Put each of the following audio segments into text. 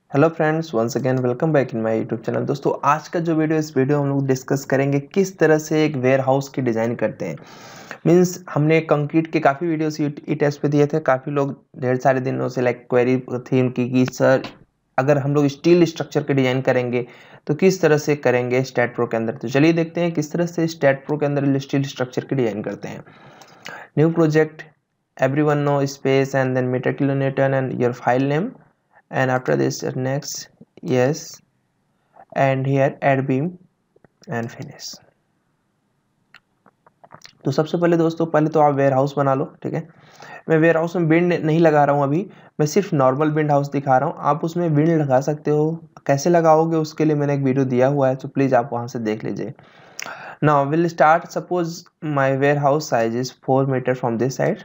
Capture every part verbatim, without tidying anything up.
Hello friends, once again welcome back in my YouTube channel. दोस्तों, आज का जो वीडियो इस वीडियो हम लोग डिस्कस करेंगे किस तरह से एक वेयर हाउस की डिज़ाइन करते हैं। मींस हमने कंक्रीट के काफ़ी वीडियोस ई टेस्ट पे दिए थे। काफ़ी लोग ढेर सारे दिनों से लाइक क्वेरी थी उनकी कि सर अगर हम लोग स्टील स्ट्रक्चर के डिज़ाइन करेंगे तो किस तरह से करेंगे स्टैट प्रो के अंदर। तो चलिए देखते हैं किस तरह से स्टैट प्रो के अंदर स्टील स्ट्रक्चर की डिज़ाइन करते हैं। New project, everyone know space and then meter kilonewton and your file name, and after this next, yes, and here add beam and finish। तो सबसे पहले दोस्तों, पहले तो आप वेयर हाउस बना लो। ठीक है, मैं वेयर हाउस में बिंड नहीं लगा रहा हूँ अभी, मैं सिर्फ नॉर्मल बिंड हाउस दिखा रहा हूँ। आप उसमें बिंड लगा सकते हो। कैसे लगाओगे उसके लिए मैंने एक वीडियो दिया हुआ है, तो प्लीज़ आप वहाँ से देख लीजिए। Now will start. Suppose my warehouse size is four metre from this side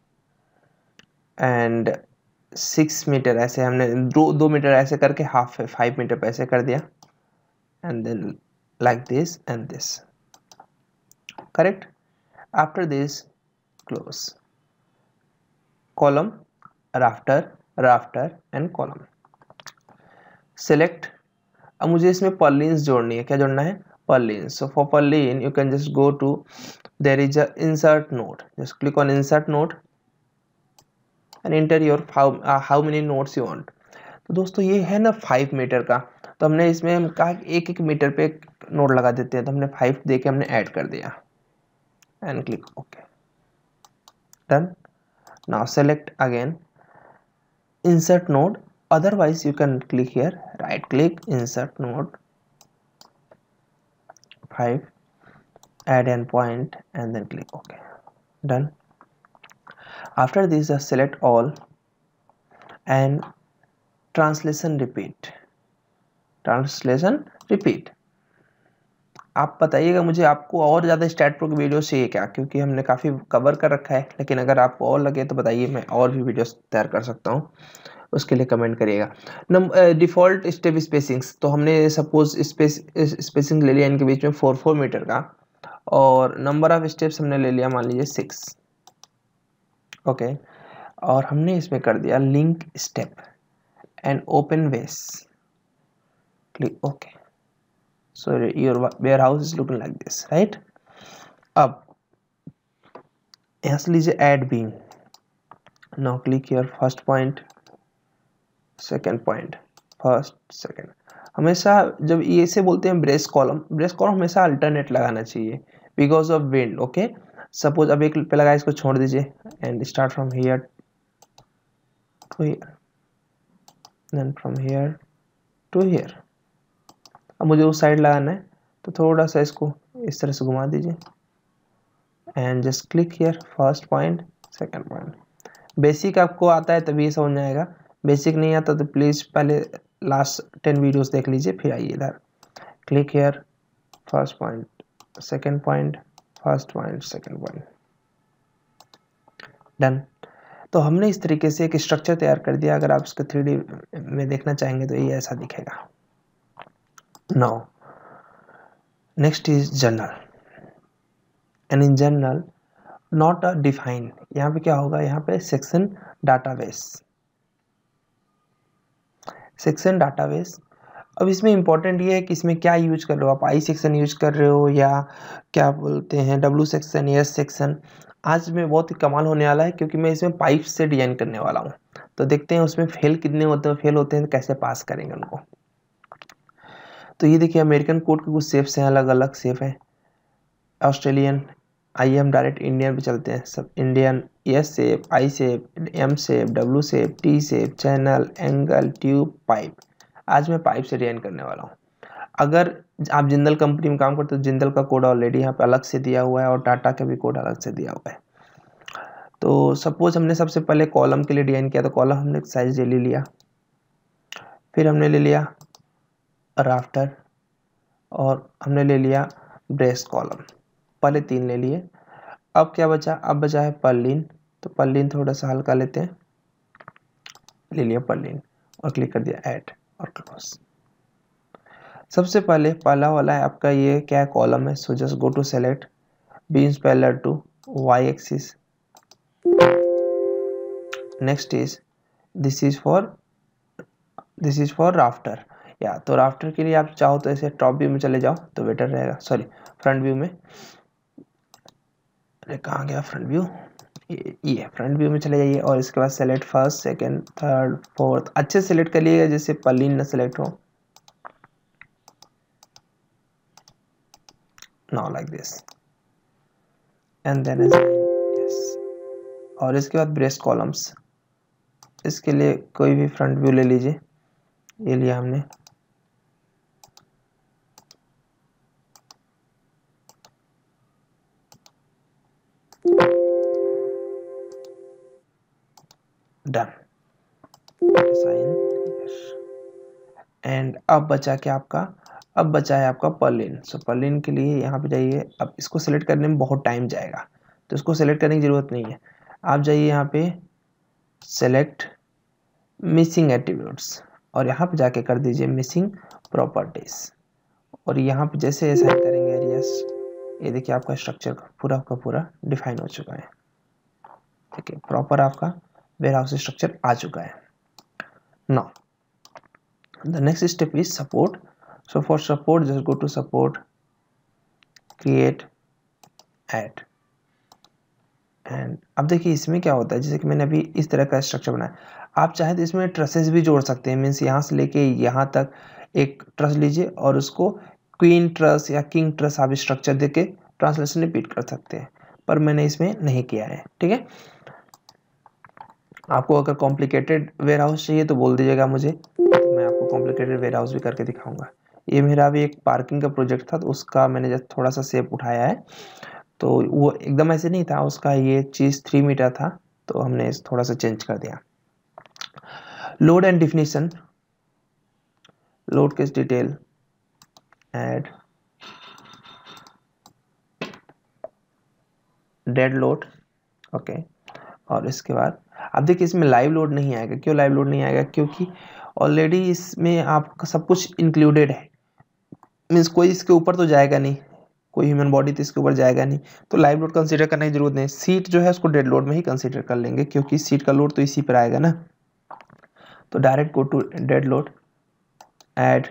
and six metre, ऐसे हमने दो दो मीटर ऐसे करके हाफ फाइव मीटर पे ऐसे कर दिया, and then like this and this, correct. After this close column, rafter, rafter and column. Select. अब मुझे इसमें पर्लिन्स जोड़नी है। क्या जोड़ना है? Purlins. So for purlin you can just go to, there is a insert node, just click on insert node and enter your how many nodes you want. तो दोस्तों ये है ना फाइव मीटर का, तो हमने इसमें हम कहा एक एक मीटर पे एक नोड लगा देते हैं, तो हमने फाइव दे के हमने ऐड कर दिया and click okay, done. Now select again insert node, otherwise you can click here, right click, insert node, five, add endpoint and then click ok, done. After this just select all and translation repeat, translation repeat। आप बताइएगा मुझे आपको और ज़्यादा stat pro की video चाहिए क्या, क्योंकि हमने काफ़ी कवर कर रखा है, लेकिन अगर आपको और लगे तो बताइए, मैं और भी वीडियोस तैयार कर सकता हूँ, उसके लिए कमेंट करिएगा। नंबर डिफ़ॉल्ट स्टेप स्पेसिंग्स, तो हमने सपोज स्पेस स्पेसिंग ले लिया इनके बीच में फोर फोर मीटर का, और नंबर ऑफ स्टेप्स हमने ले लिया मान लीजिए सिक्स, ओके। और हमने इसमें कर दिया link step and open base, click okay. So your warehouse is looking like this, right? अब यहाँ से लीजिए add beam, now click here first point, second point, first second। हमेशा जब ये से बोलते हैं ब्रेस कॉलम, ब्रेस कॉलम हमेशा अल्टरनेट लगाना चाहिए because of wind, okay. Suppose अब एक पे लगा, इसको छोड़ दीजिए and start from here to here, then from here to here. अब मुझे उस साइड लगाना है, तो थोड़ा सा इसको इस तरह से घुमा दीजिए and just click here first point, second point. Basic आपको आता है तभी समझ में आएगा, बेसिक नहीं आता तो प्लीज़ पहले लास्ट टेन वीडियोस देख लीजिए फिर आइए इधर। Click here first point, second point, first point, second point, done. तो हमने इस तरीके से एक स्ट्रक्चर तैयार कर दिया। अगर आप इसको थ्री डी में देखना चाहेंगे तो ये ऐसा दिखेगा। Now next is general, and in general not a define, यहाँ पे क्या होगा, यहाँ पे सेक्शन डाटाबेस, सेक्शन डाटाबेस। अब इसमें इंपॉर्टेंट ये है कि इसमें क्या यूज कर रहे हो आप, आई सेक्शन यूज कर रहे हो या क्या बोलते हैं डब्ल्यू सेक्शन, एस सेक्शन। आज में बहुत ही कमाल होने वाला है, क्योंकि मैं इसमें पाइप से डिजाइन करने वाला हूँ। तो देखते हैं उसमें फेल कितने होते हैं, फेल होते हैं तो कैसे पास करेंगे उनको। तो ये देखिए अमेरिकन कोड के कुछ शेप्स हैं, अलग अलग शेप है। ऑस्ट्रेलियन, आइए हम डायरेक्ट इंडियन पे चलते हैं। सब Indian, S shape, I shape, M shape, W shape, T shape, channel, angle, tube, pipe. आज मैं पाइप से डिजाइन करने वाला हूँ। अगर आप जिंदल कंपनी में काम करते हो, जिंदल का कोड ऑलरेडी यहाँ पे अलग से दिया हुआ है और टाटा का भी कोड अलग से दिया हुआ है। तो सपोज हमने सबसे पहले कॉलम के लिए डिजाइन किया, तो कॉलम हमने साइज ले लिया, फिर हमने ले लिया राफ्टर और हमने ले लिया ब्रेस कॉलम, पहले तीन ले लिए। अब क्या बचा, अब बचा है पर्लिन, तो पर्लिन थोड़ा सा हल्का लेते हैं, ले लिया पर्लिन और क्लिक कर दिया ऐड और क्लोज। सबसे पहले पहला वाला है आपका, ये क्या है, कॉलम है। So just go to select beams parallel to Y axis. Next is this is for this is for rafter. या तो राफ्टर के लिए आप चाहो तो ऐसे टॉप व्यू में चले जाओ तो बेटर रहेगा, सॉरी फ्रंट व्यू में, अरे कहाँ गया फ्रंट व्यू, ये फ्रंट व्यू में चले जाइए और इसके बाद select first second third fourth, अच्छे सेलेक्ट कर लीजिएगा जिससे पर्लिन ना सेलेक्ट हो, now like this and then yes. और इसके बाद ब्रेस्ट कॉलम्स, इसके लिए कोई भी फ्रंट व्यू ले लीजिए, ये लिया हमने, डन साइन, एंड अब बचा क्या आपका, अब बचा है आपका पर्लिन। सो पर्लिन के लिए यहाँ पे जाइए, अब इसको सेलेक्ट करने में बहुत टाइम जाएगा तो इसको सेलेक्ट करने की ज़रूरत नहीं है, आप जाइए यहाँ पे सेलेक्ट मिसिंग एट्रीब्यूट्स और यहाँ पे जाके कर दीजिए मिसिंग प्रॉपर्टीज, और यहाँ पे जैसे असाइन करेंगे एरियास, ये देखिए आपका स्ट्रक्चर पूरा का पूरा डिफाइन हो चुका है, ठीक है, प्रॉपर आपका वेयर हाउस स्ट्रक्चर आ चुका है। Now the next step is support. So for support just go to support, create, add, and अब देखिए इसमें क्या होता है, जैसे कि मैंने अभी इस तरह का स्ट्रक्चर बनाया, आप चाहे तो इसमें ट्रसेस भी जोड़ सकते हैं, मीन्स यहाँ से लेके यहाँ तक एक ट्रस लीजिए और उसको क्वीन ट्रस या किंग ट्रस आप स्ट्रक्चर देके ट्रांसलेशन रिपीट कर सकते हैं, पर मैंने इसमें नहीं किया है, ठीक है। आपको अगर कॉम्प्लिकेटेड वेयर हाउस चाहिए तो बोल दीजिएगा मुझे, मैं आपको कॉम्प्लिकेटेड वेयर हाउस भी करके दिखाऊंगा। ये मेरा भी एक पार्किंग का प्रोजेक्ट था तो उसका मैंने जस्ट थोड़ा सा शेप उठाया है, तो वो एकदम ऐसे नहीं था, उसका ये चीज़ थ्री मीटर था तो हमने थोड़ा सा चेंज कर दिया। Load and definition, load case detail, add dead load, okay. और इसके बाद अब देखिए इसमें लाइव लोड नहीं आएगा, क्यों लाइव लोड नहीं आएगा, क्योंकि ऑलरेडी इसमें आपका सब कुछ इंक्लूडेड है, मीन्स कोई इसके ऊपर तो जाएगा नहीं, कोई ह्यूमन बॉडी तो इसके ऊपर जाएगा नहीं, तो लाइव लोड कंसीडर करने की जरूरत नहीं। सीट जो है उसको डेड लोड में ही कंसीडर कर लेंगे क्योंकि सीट का लोड तो इसी पर आएगा ना, तो direct go to dead load, add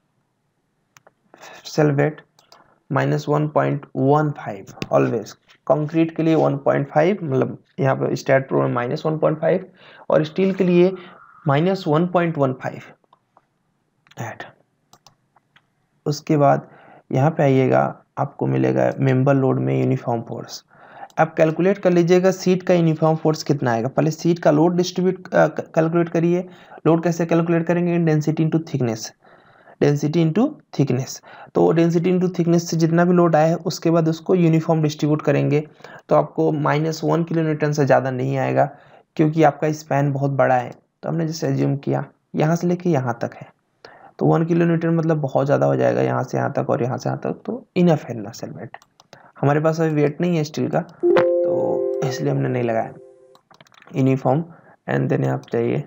self weight minus one point one five, always concrete के लिए वन पॉइंट फाइव, मतलब यहाँ पे स्टैट प्रो में माइनस वन पॉइंट फाइव और स्टील के लिए minus one point one five, add. उसके बाद यहाँ पे आइएगा, आपको मिलेगा मेंबर लोड में यूनिफॉर्म फोर्स, आप कैलकुलेट कर लीजिएगा सीट का यूनिफॉर्म फोर्स कितना आएगा, पहले सीट का लोड डिस्ट्रीब्यूट कैलकुलेट करिए। लोड कैसे कैलकुलेट करेंगे, density into thickness, density into thickness, तो डेंसिटी इंटू थिकनेस से जितना भी लोड आया है उसके बाद उसको यूनिफॉर्म डिस्ट्रीब्यूट करेंगे तो आपको माइनस वन किलो न्यूटन से ज़्यादा नहीं आएगा क्योंकि आपका स्पैन बहुत बड़ा है, तो हमने जैसे एज्यूम किया यहाँ से लेके यहाँ तक है तो वन किलो न्यूटन मतलब बहुत ज़्यादा हो जाएगा, यहाँ से यहाँ तक और यहाँ से यहाँ तक, तो इनफ है ना सेल वेट। हमारे पास अभी वेट नहीं है स्टील का तो इसलिए हमने नहीं लगाया यूनिफॉर्म, एंड देन आप चाहिए,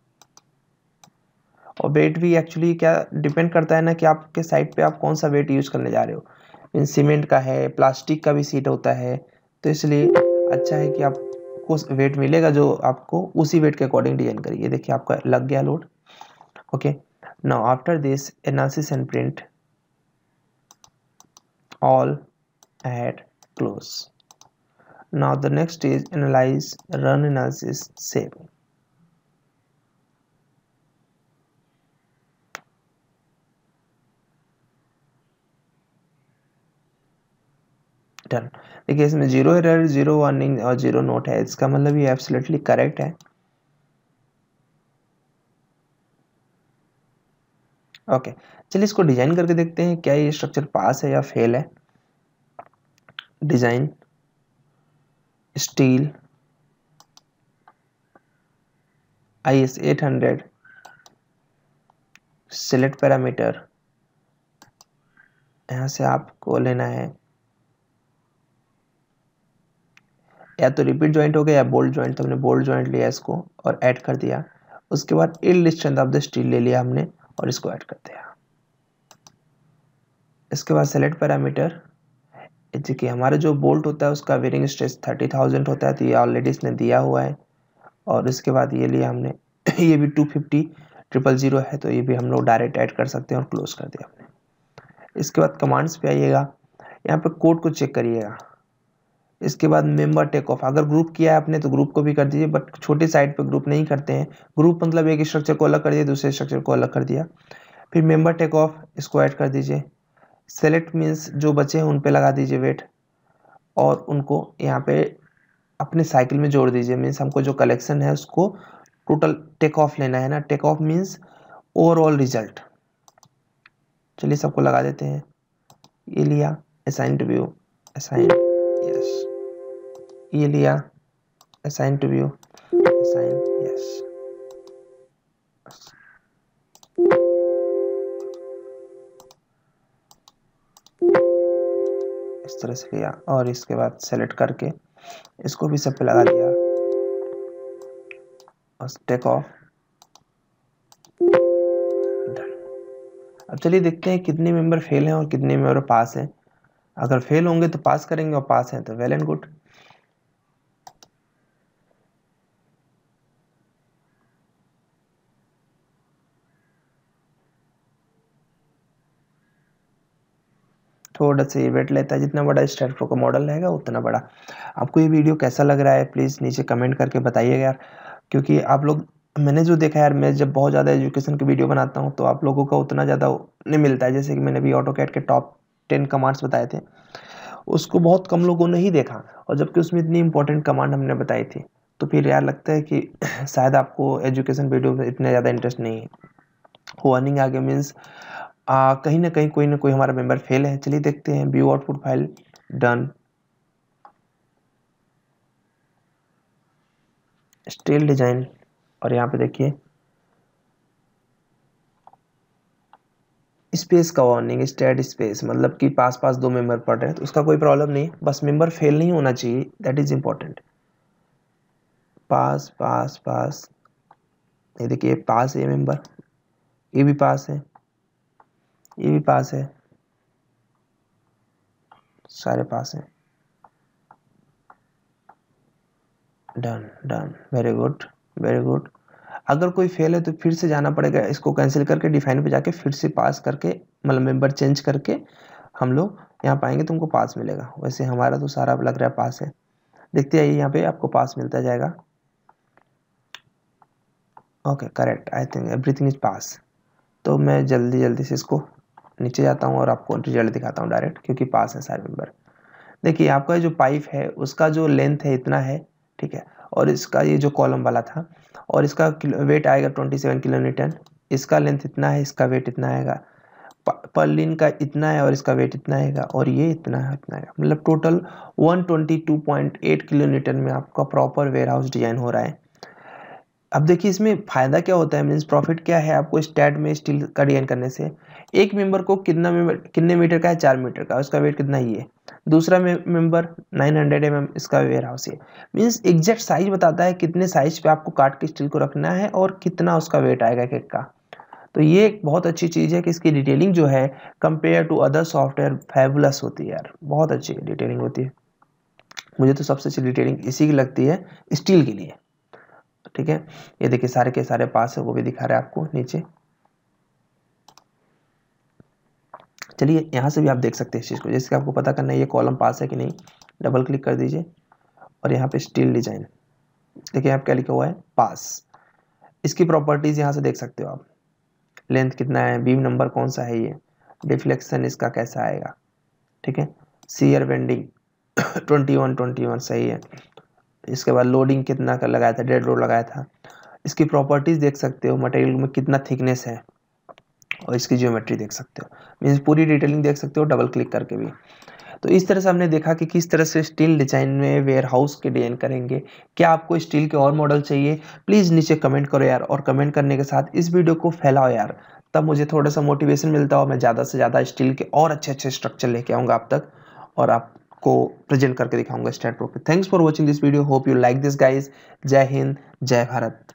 और वेट भी एक्चुअली क्या डिपेंड करता है ना कि आपके साइट पे आप कौन सा वेट यूज़ करने जा रहे हो, मीन सीमेंट का है, प्लास्टिक का भी सीट होता है, तो इसलिए अच्छा है कि आपको वेट मिलेगा जो आपको उसी वेट के अकॉर्डिंग डिजाइन करिए। देखिए आपका लग गया load, okay. Now after this analysis and print all, add, close. Now the next is analyze, run analysis, save. Done. देखिए इसमें जीरो एरर, जीरो वार्निंग और जीरो नोट है, इसका मतलब ये एब्सोल्युटली करेक्ट है। Okay okay. चलिए इसको डिजाइन करके देखते हैं क्या ये स्ट्रक्चर पास है या फेल है। Design, steel, I S eight hundred, select parameter, यहाँ से आपको लेना है या तो रिपीट जॉइंट हो गया या बोल्ट जॉइंट, तो हमने बोल्ट जॉइंट लिया इसको और ऐड कर दिया। उसके बाद yield strength of the steel ले लिया हमने और इसको ऐड कर दिया। इसके बाद सेलेक्ट पैरामीटर, देखिए हमारा जो बोल्ट होता है उसका वेरिंग स्ट्रेस थर्टी थाउजेंड होता है तो ये ऑलरेडी इसने दिया हुआ है, और इसके बाद ये लिया हमने ये भी टू फिफ्टी ट्रिपल जीरो है तो ये भी हम लोग डायरेक्ट ऐड कर सकते हैं और क्लोज कर दिया आपने। इसके बाद कमांड्स पे आइएगा, यहाँ पे कोड को चेक करिएगा। इसके बाद मेंबर टेक ऑफ, अगर ग्रुप किया है आपने तो ग्रुप को भी कर दीजिए, बट छोटे साइट पे ग्रुप नहीं करते हैं। ग्रुप मतलब एक स्ट्रक्चर को अलग कर दिया, दूसरे स्ट्रक्चर को अलग कर दिया। फिर मेंबर टेक ऑफ, इसको ऐड कर दीजिए। सेलेक्ट मीन्स जो बचे हैं उन पे लगा दीजिए वेट, और उनको यहाँ पे अपने साइकिल में जोड़ दीजिए। मीन्स हमको जो कलेक्शन है उसको टोटल टेक ऑफ लेना है ना। Take off means overall result. चलिए सबको लगा देते हैं। ये लिया, assign to view, assign, yes. ये लिया, assign to view, assign, yes. इस तरह से लिया और इसके बाद सेलेक्ट करके इसको भी सब पे लगा दिया और टेक ऑफ, डन। अब चलिए देखते हैं कितने मेंबर फेल हैं और कितने मेंबर पास हैं। अगर फेल होंगे तो पास करेंगे और पास हैं तो वेल एंड गुड। थोड़ा सा ये वेट लेता है, जितना बड़ा स्टैटप्रो का मॉडल रहेगा उतना बड़ा। आपको ये वीडियो कैसा लग रहा है प्लीज़ नीचे कमेंट करके बताइएगा यार, क्योंकि आप लोग, मैंने जो देखा यार, मैं जब बहुत ज़्यादा एजुकेशन की वीडियो बनाता हूँ तो आप लोगों का उतना ज़्यादा नहीं मिलता है। जैसे कि मैंने अभी ऑटोकैड के टॉप टेन कमांड्स बताए थे, उसको बहुत कम लोगों ने ही देखा, और जबकि उसमें इतनी इंपॉर्टेंट कमांड हमने बताई थी। तो फिर यार लगता है कि शायद आपको एजुकेशन वीडियो में इतना ज़्यादा इंटरेस्ट नहीं है। वार्निंग आ गया मीन्स कहीं ना कहीं कोई ना कोई हमारा मेंबर फेल है। चलिए देखते हैं, view output file, done. Steel design, और यहाँ पे देखिए स्पेस का वार्निंग, स्टेड स्पेस, मतलब कि पास पास दो मेंबर पढ़ रहे हैं तो उसका कोई प्रॉब्लम नहीं, बस मेंबर फेल नहीं होना चाहिए, that is important. Pass pass pass, ये देखिए पास है मेंबर, ये भी पास है, ये भी पास है, सारे पास हैं। Done done, very good very good. अगर कोई फेल है तो फिर से जाना पड़ेगा, इसको कैंसिल करके डिफाइन पे जाके फिर से पास करके, मतलब मेंबर चेंज करके हम लोग यहाँ पाएंगे तो हमको पास मिलेगा। वैसे हमारा तो सारा लग रहा है पास है, देखते आइए यहाँ पे आपको पास मिलता जाएगा। Okay correct, I think everything is pass. तो मैं जल्दी जल्दी से इसको नीचे जाता हूँ और आपको रिजल्ट दिखाता हूँ डायरेक्ट, क्योंकि पास है सारे मेंबर। देखिए आपका जो पाइप है उसका जो लेंथ है इतना है, ठीक है, और इसका ये जो कॉलम वाला था, और इसका वेट आएगा ट्वेंटी सेवन किलो न्यूटन। इसका लेंथ इतना है, इसका वेट इतना आएगा। पर्लिन का इतना है और इसका वेट इतना आएगा, और ये इतना है इतना आएगा, मतलब total one twenty two point eight kilo newton में आपका प्रॉपर वेयर हाउस डिजाइन हो रहा है। अब देखिए इसमें फायदा क्या होता है, मीन्स प्रॉफिट क्या है आपको स्टैट में स्टील का डिजाइन करने से। एक मेंबर को कितना मेंबर, कितने मीटर का है, चार मीटर का, उसका वेट कितना ही है। दूसरा member nine hundred M M, इसका वेयर हाउस है। मीन्स एग्जैक्ट साइज बताता है कितने साइज पे आपको काट के स्टील को रखना है और कितना उसका वेट आएगा केक का। तो ये एक बहुत अच्छी चीज़ है कि इसकी डिटेलिंग जो है compare to other software fabulous होती है यार, बहुत अच्छी डिटेलिंग होती है। मुझे तो सबसे अच्छी डिटेलिंग इसी की लगती है स्टील के लिए, ठीक है। ये देखिए सारे के सारे पास है, वो भी दिखा रहा है आपको नीचे। चलिए यहाँ से भी आप देख सकते हैं इस चीज़ को, जैसे कि आपको पता करना है ये कॉलम पास है कि नहीं। डबल क्लिक कर दीजिए और यहाँ पे स्टील डिजाइन, देखिए आप क्या लिखा हुआ है, पास। इसकी प्रॉपर्टीज यहाँ से देख सकते हो आप, लेंथ कितना है, बीम नंबर कौन सा है, ये डिफ्लेक्शन इसका कैसा आएगा, ठीक है। Shear bending twenty one twenty one सही है। इसके बाद लोडिंग कितना का लगाया था, डेड लोड लगाया था। इसकी प्रॉपर्टीज देख सकते हो, मटेरियल में कितना थिकनेस है, और इसकी ज्योमेट्री देख सकते हो, मीन्स पूरी डिटेलिंग देख सकते हो डबल क्लिक करके भी। तो इस तरह से हमने देखा कि किस तरह से स्टील डिजाइन में वेयर हाउस के डिजाइन करेंगे। क्या आपको स्टील के और मॉडल चाहिए, प्लीज़ नीचे कमेंट करो यार, और कमेंट करने के साथ इस वीडियो को फैलाओ यार, तब मुझे थोड़ा सा मोटिवेशन मिलता हो, मैं ज़्यादा से ज़्यादा स्टील के और अच्छे अच्छे स्ट्रक्चर लेके आऊँगा आप तक, और आपको प्रेजेंट करके दिखाऊंगा स्टैटप्रो पे। Thanks for watching this video, hope you like this guys. जय हिंद, जय भारत।